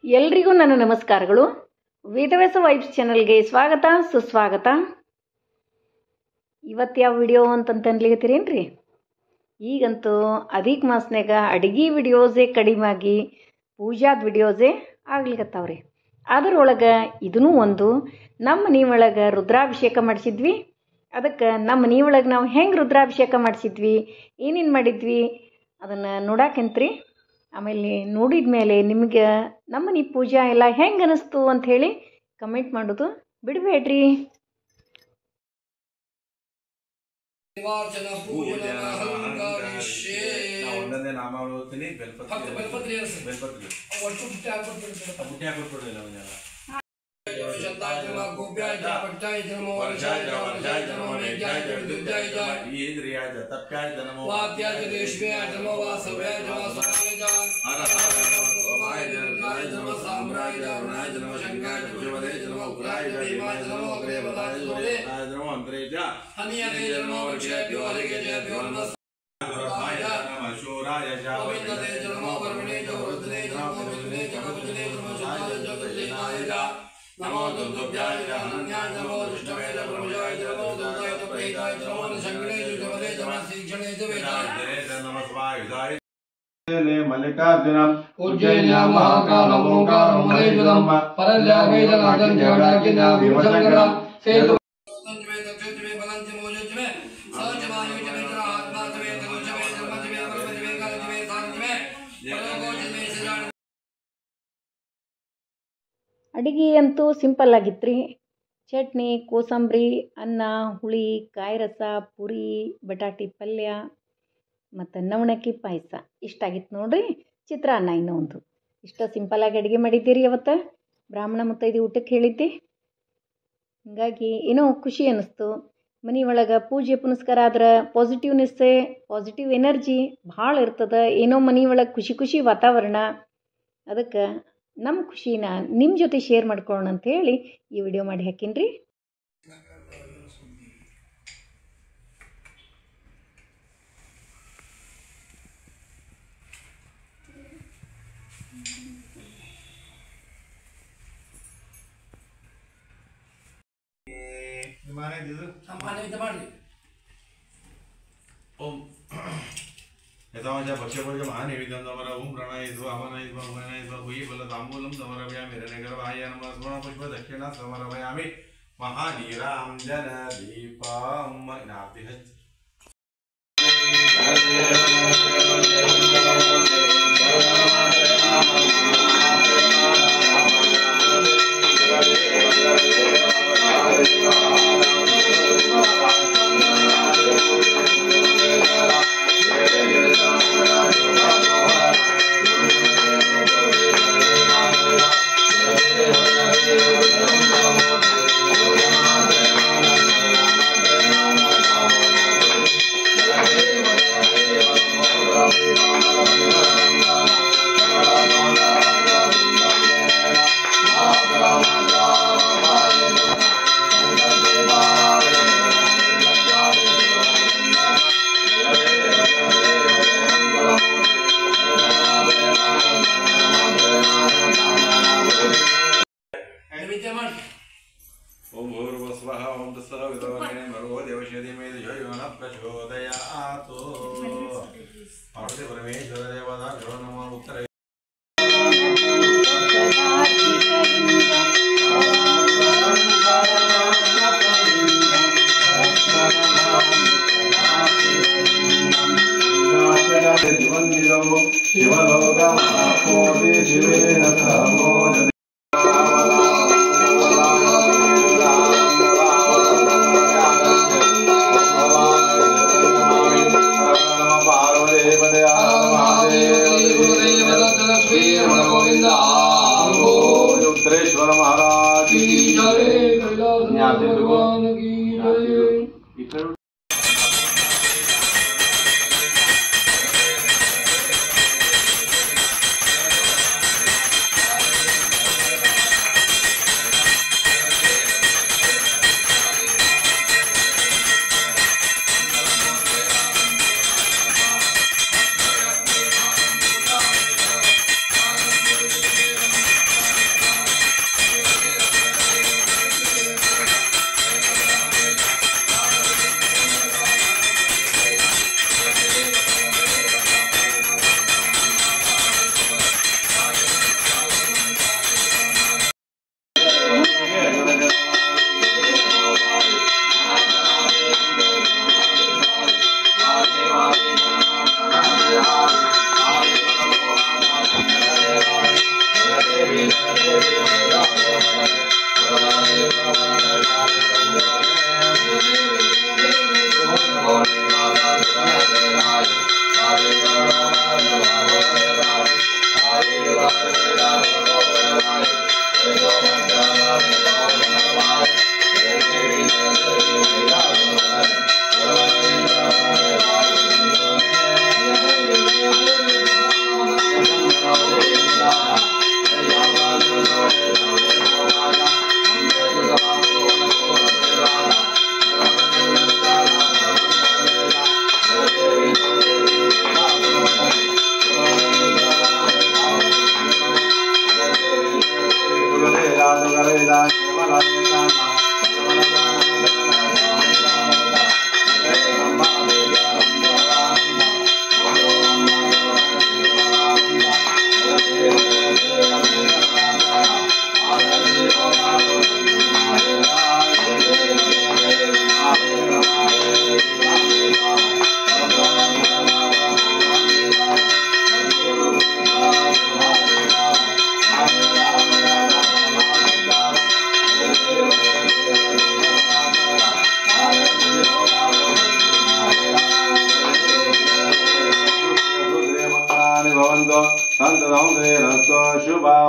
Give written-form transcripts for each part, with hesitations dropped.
ಎಲ್ರಿಗೂ ನನ್ನ ನಮಸ್ಕಾರಗಳು. ವೇದವ್ಯಾಸ ವೈಬ್ಸ್ ಚಾನಲ್ಗೆ ಸ್ವಾಗತ ಸುಸ್ವಾಗತ. ಇವತ್ತು ಯಾವ ವಿಡಿಯೋ ಅಂತಂತನ್ಲಿಗತ್ತೀರೇನ್ರಿ? ಈಗಂತೂ ಅಧಿಕ ಮಾಸನಾಗ ಅಡುಗೆ ವಿಡಿಯೋಸೇ ಕಡಿಮೆಯಾಗಿ ಪೂಜಾದ ವಿಡಿಯೋಸೇ ಆಗ್ಲಿಕತ್ತಾವ್ರಿ. ಅದರೊಳಗೆ ಇದೂ ಒಂದು. ನಮ್ಮ ಮನೆಯೊಳಗೆ ರುದ್ರಾಭಿಷೇಕ ಮಾಡಿಸಿದ್ವಿ. ಅದಕ್ಕೆ ನಮ್ಮ ಮನೆಯೊಳಗೆ ನಾವು ಹೆಂಗೆ ರುದ್ರಾಭಿಷೇಕ ಮಾಡಿಸಿದ್ವಿ, ಏನೇನು ಮಾಡಿದ್ವಿ ಅದನ್ನು ನೋಡಾಕಂತ್ರಿ. ಆಮೇಲೆ ನೋಡಿದ ಮೇಲೆ ನಿಮಗೆ ನಮ್ಮನೆ ಪೂಜಾ ಎಲ್ಲ ಹೆಂಗೆ ಅನ್ನಿಸ್ತು ಅಂಥೇಳಿ ಕಮೆಂಟ್ ಮಾಡೋದು ಬಿಡಬೇಡ್ರಿ. नमो दुर्दुभ्याय अनन्याय नमो विष्णवे ब्रह्मजाय नमो दुर्गाय प्रेताय नमो शंकरे जुगवले जमासीक्षणे वेदाय नमः स्वायुधाय ने मल्लिकार्जुनम उज्जैन्या महाकाल ओंकार मलेजुदम परल्यावेदनादं जगदाकिना विमशंकरम सेतु तंजमे दक्षिणमे बलंजमे मोजमे सहजमायु जमे आत्मा जमे तनुजमे धर्मजमे परमजमे कालजमे सानजमे परलोकजमे सजाण. ಅಡುಗೆ ಅಂತೂ ಸಿಂಪಲ್ ಆಗಿತ್ತು ರೀ. ಚಟ್ನಿ, ಕೋಸಂಬರಿ, ಅನ್ನ, ಹುಳಿ, ಕಾಯಿ ರಸ, ಪುರಿ, ಬಟಾಟಿ ಪಲ್ಯ ಮತ್ತು ನವಣಕ್ಕಿ ಪಾಯಸ ಇಷ್ಟಾಗಿತ್ತು ನೋಡ್ರಿ. ಚಿತ್ರಾನ್ನ ಇನ್ನೂ ಒಂದು. ಇಷ್ಟ ಸಿಂಪಲ್ಲಾಗಿ ಅಡುಗೆ ಮಾಡಿದ್ದೀರಿ. ಅವತ್ತು ಬ್ರಾಹ್ಮಣ ಮುತ್ತೈದೆ ಊಟಕ್ಕೆ ಹೇಳಿದ್ದೆ. ಹೀಗಾಗಿ ಏನೋ ಖುಷಿ ಅನ್ನಿಸ್ತು. ಮನೆಯೊಳಗೆ ಪೂಜೆ ಪುನಸ್ಕಾರ ಆದ್ರೆ ಪಾಸಿಟಿವ್ನೆಸ್ಸೇ, ಪಾಸಿಟಿವ್ ಎನರ್ಜಿ ಭಾಳ ಇರ್ತದೆ. ಏನೋ ಮನೆಯೊಳಗೆ ಖುಷಿ ಖುಷಿ ವಾತಾವರಣ. ಅದಕ್ಕೆ ನಮ್ಮ ಖುಷಿನ ನಿಮ್ಮ ಜೊತೆ ಶೇರ್ ಮಾಡ್ಕೊಳ್ಳೋಣ ಅಂಥೇಳಿ ಈ ವಿಡಿಯೋ ಮಾಡಿ ಹಾಕೀನಿ ರೀ. यथावशा भक्ष्यभोज्य महानैवेद्यं तमर ओम प्रणयित्वा हवनयित्वा उभयनयित्वा भूयि फलताम्बूलं समर्पयामि हिरण्यगर्भाय नमः स्मरणपुष्प दक्षिणा समर्पयामि महानीराञ्जनदीपं नाभिः ओम भूर्भुवस्वः ओम तत्सवितुर्वरेण्यं भर्गो देवस्य धीमहि धियो यो नः प्रचोदयात्. पार्वती परमेश्वर देवताभ्यो नमः. उत्तरे शिवलोकमापोति शिवेन तमो रुद्रेश्वर महाराज की जय.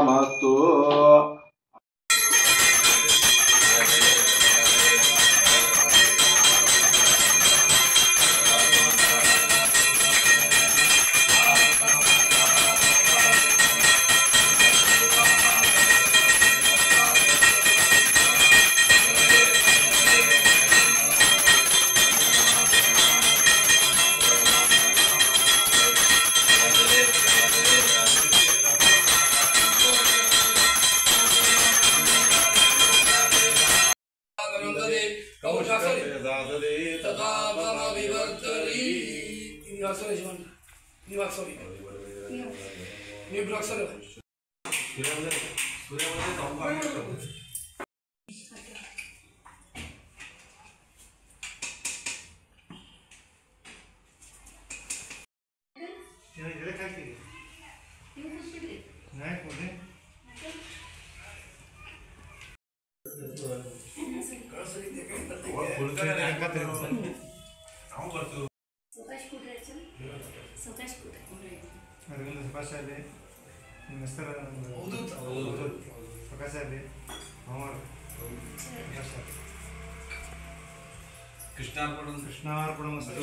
ಶುಭಮಸ್ತು. कृष्णार्पणमस्तु.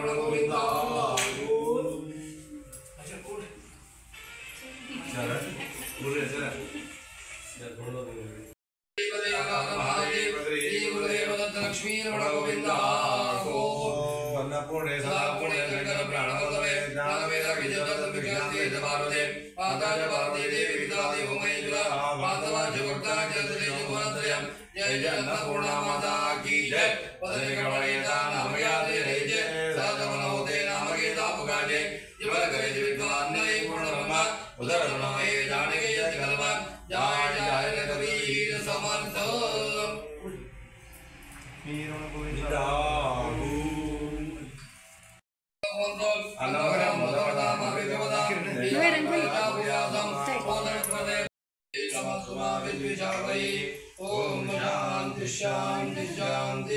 जय जय अन्नपूर्णा माता की जय. पदने कवळेता नामयाते जय साधवनोते नामगीता पुगाजे जीवन करे विद्वान्ने पूर्णब्रह्म उदरनमये जानके यति कल्प जय जय कबीर समर्थ. ओम शांति शांति शांति.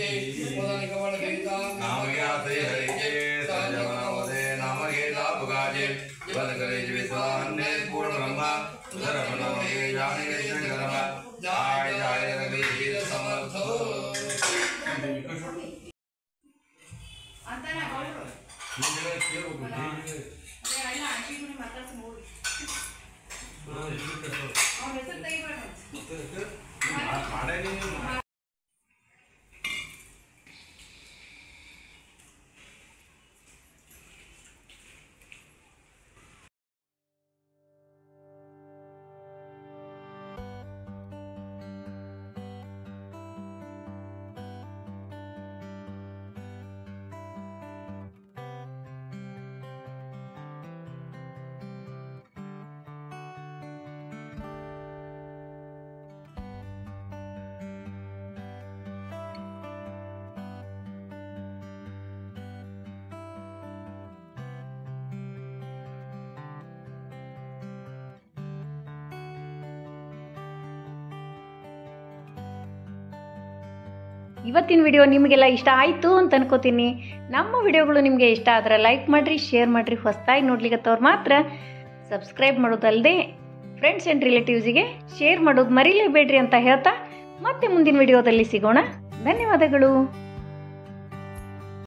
नामयाते हरिजे साधवनोते नामगीता पुगाजे जीवन करे विद्वान्ने पूर्णब्रह्म उदरनमये जानके यति कल्प जय जय कबीर समर्थ. ಇವತ್ತಿನ ವಿಡಿಯೋ ನಿಮಗೆಲ್ಲ ಇಷ್ಟ ಆಯಿತು ಅಂತ ಅನ್ಕೋತೀನಿ. ನಮ್ಮ ವಿಡಿಯೋಗಳು ನಿಮಗೆ ಇಷ್ಟ ಆದರೆ ಲೈಕ್ ಮಾಡಿರಿ, ಶೇರ್ ಮಾಡಿರಿ. ಹೊಸದಾಗಿ ನೋಡ್ಲಿಕ್ಕತ್ತವ್ರು ಮಾತ್ರ ಸಬ್ಸ್ಕ್ರೈಬ್ ಮಾಡೋದಲ್ಲದೆ ಫ್ರೆಂಡ್ಸ್ ಆ್ಯಂಡ್ ರಿಲೇಟಿವ್ಸಿಗೆ ಶೇರ್ ಮಾಡೋದು ಮರಿಲೇಬೇಡ್ರಿ ಅಂತ ಹೇಳ್ತಾ ಮತ್ತೆ ಮುಂದಿನ ವಿಡಿಯೋದಲ್ಲಿ ಸಿಗೋಣ. ಧನ್ಯವಾದಗಳು.